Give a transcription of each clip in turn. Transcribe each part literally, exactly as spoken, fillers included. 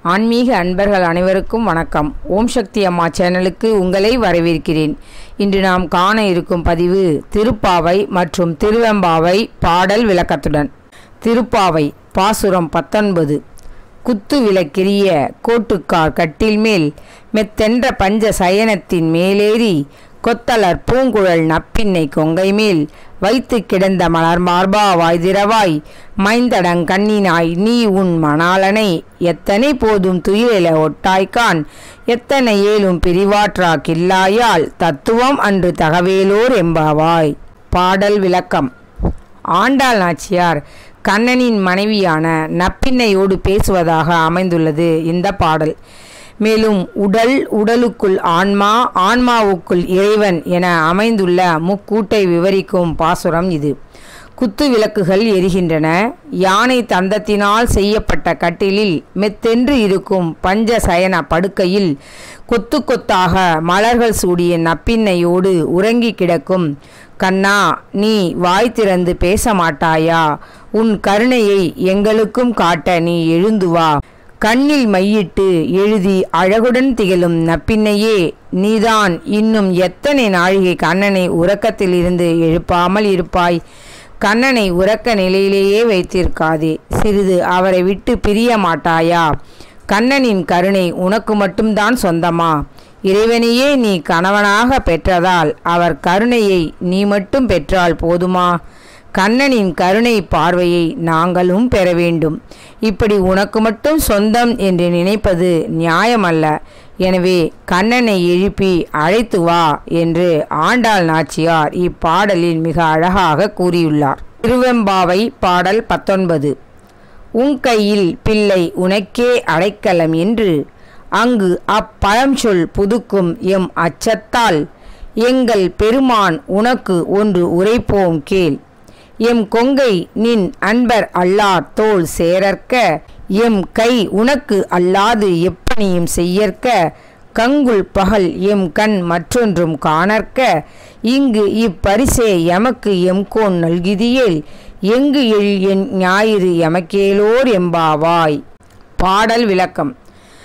ஆன்மீக அன்பர்கள் அனைவருக்கும் வணக்கம். ஓம் சக்தி அம்மா சேனலுக்கு உங்களை வரவேற்கிறேன். இன்று நாம் காண இருக்கும் பதிவு திருப்பாவை மற்றும் திருவெம்பாவை பாடல் விளக்கத்துடன். திருப்பாவை பாசுரம் பத்தொன்பது. குத்து விளக்கெரிய கோட்டுக்கார் கட்டில் மேல் மெத்தென்ற பஞ்ச சயனத்தின் மேலேறி கொத்தலர் பூங்குழல் நப்பின்னை கொங்கை மேல் வைத்து கிடந்த மலர் மார்பா வாய்திரவாய் மைந்தடங் கண்ணினாய் நீ உன் மணாளனை எத்தனை போதும் துயில ஒட்டாய்கான் எத்தனை ஏலும் பிரிவாற்றா கில்லாயால் தத்துவம் அன்று தகவேலோர் எம்பாவாய். பாடல் விளக்கம். ஆண்டாள் நாச்சியார் கண்ணனின் மனைவியான நப்பின்னையோடு பேசுவதாக அமைந்துள்ளது இந்த பாடல். மேலும் உடல், உடலுக்குள் ஆன்மா, ஆன்மாவுக்குள் இறைவன் என அமைந்துள்ள முக்கூட்டை விவரிக்கும் பாசுரம் இது. குத்து விளக்குகள் எரிகின்றன. யானை தந்தத்தினால் செய்யப்பட்ட கட்டிலில் மெத்தென்று இருக்கும் பஞ்ச சயன படுக்கையில் கொத்து கொத்தாக மலர்கள் சூடிய நப்பின்னையோடு உறங்கி கிடக்கும் கண்ணா, நீ வாய் திறந்து பேச மாட்டாயா? உன் கருணையை எங்களுக்கும் காட்ட நீ எழுந்து வா. கண்ணில் மையிட்டு எழுதி அழகுடன் திகழும் நப்பின்னையே, நீதான் இன்னும் எத்தனை நாழிகை கண்ணனை உறக்கத்தில் இருந்து எழுப்பாமல் இருப்பாய்? கண்ணனை உறக்க நிலையிலேயே வைத்திருக்காதே, சிறிது அவரை விட்டு பிரிய மாட்டாயா? கண்ணனின் கருணை உனக்கு மட்டும்தான் சொந்தமா? இறைவனையே நீ கணவனாக பெற்றதால் அவர் கருணையை நீ மட்டும் பெற்றால் போதுமா? கண்ணனின் கருணை பார்வையை நாங்களும் பெற வேண்டும். இப்படி உனக்கு மட்டும் சொந்தம் என்று நினைப்பது நியாயமல்ல. எனவே கண்ணனை எழுப்பி அழைத்து வா என்று ஆண்டாள் நாச்சியார் இப்பாடலில் மிக அழகாக கூறியுள்ளார். திருவெம்பாவை பாடல் பத்தொன்பது. உன் கையில் பிள்ளை உனக்கே அடைக்கலம் என்று அங்கு அப்பழஞ்சொல் புதுக்கும் எம் அச்சத்தால் எங்கள் பெருமான் உனக்கு ஒன்று உரைப்போம் கேள். எம் கொங்கை நின் அன்பர் அல்லார் தோள் சேரற்க எம் கை உனக்கு அல்லாது எப்பணியும் செய்யற்க கங்குல் பகல் எம் கண் மற்றொன்றும் காணற்க இங்கு இப்பரிசே எமக்கு எம்கோன் நல்கிதியேல் எங்கு எள் என் ஞாயிறு எமக்கேலோர் எம்பாவாய். பாடல் விளக்கம்.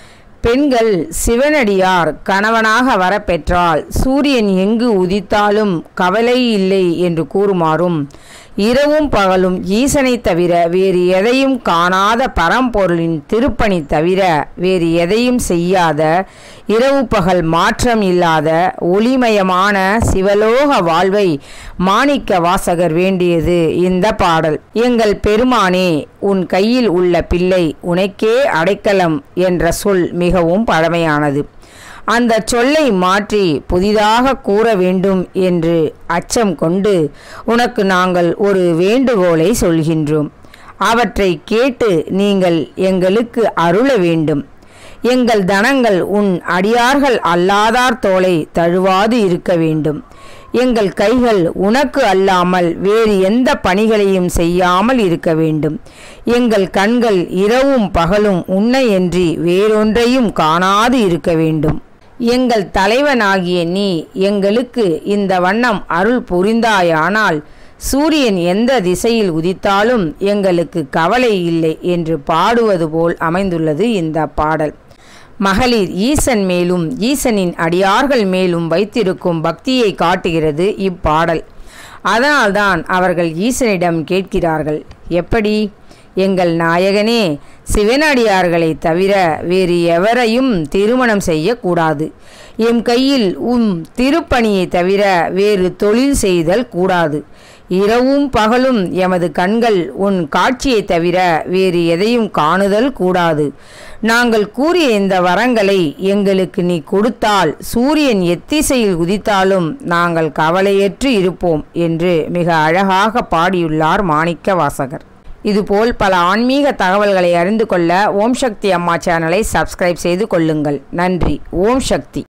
பெண்கள் சிவனடியார் கணவனாக வரப்பெற்றால் சூரியன் எங்கு உதித்தாலும் கவலை இல்லை என்று கூறுமாறும், இரவும் பகலும் ஈசனை தவிர வேறு எதையும் காணாத பரம்பொருளின் திருப்பணி தவிர வேறு எதையும் செய்யாத, இரவு பகல் மாற்றம் இல்லாத ஒளிமயமான சிவலோக வாழ்வை மாணிக்க வாசகர் வேண்டியது இந்த பாடல். எங்கள் பெருமானே, உன் கையில் உள்ள பிள்ளை உனக்கே அடைக்கலம் என்ற சொல் மிகவும் பழமையானது. அந்த சொல்லை மாற்றி புதிதாக கூற வேண்டும் என்று அச்சம் கொண்டு உனக்கு நாங்கள் ஒரு வேண்டுகோளை சொல்கின்றோம். அவற்றை கேட்டு நீங்கள் எங்களுக்கு அருள வேண்டும். எங்கள் தனங்கள் உன் அடியார்கள் அல்லாதார் தோளை தழுவாது இருக்க வேண்டும். எங்கள் கைகள் உனக்கு அல்லாமல் வேறு எந்த பணிகளையும் செய்யாமல் இருக்க வேண்டும். எங்கள் கண்கள் இரவும் பகலும் உன்னையன்றி வேறொன்றையும் காணாது இருக்க வேண்டும். எங்கள் தலைவனாகிய நீ எங்களுக்கு இந்த வண்ணம் அருள் புரிந்தாயானால் சூரியன் எந்த திசையில் உதித்தாலும் எங்களுக்கு கவலை இல்லை என்று பாடுவது போல் அமைந்துள்ளது இந்த பாடல். மகளிர் ஈசன் மேலும் ஈசனின் அடியார்கள் மேலும் வைத்திருக்கும் பக்தியை காட்டுகிறது இப்பாடல். அதனால்தான் அவர்கள் ஈசனிடம் கேட்கிறார்கள், எப்படி? எங்கள் நாயகனே, சிவனடியார்களை தவிர வேறு எவரையும் திருமணம் செய்யக்கூடாது. எம் கையில் உம் திருப்பணியை தவிர வேறு தொழில் செய்தல் கூடாது. இரவும் பகலும் எமது கண்கள் உன் காட்சியை தவிர வேறு எதையும் காணுதல் கூடாது. நாங்கள் கூறிய இந்த வரங்களை எங்களுக்கு நீ கொடுத்தால் சூரியன் எத்திசையில் உதித்தாலும் நாங்கள் கவலையற்று இருப்போம் என்று மிக அழகாக பாடியுள்ளார் மாணிக்க வாசகர். இதுபோல் பல ஆன்மீக தகவல்களை அறிந்து கொள்ள ஓம் சக்தி அம்மா சேனலை சப்ஸ்கிரைப் செய்து கொள்ளுங்கள். நன்றி. ஓம் சக்தி.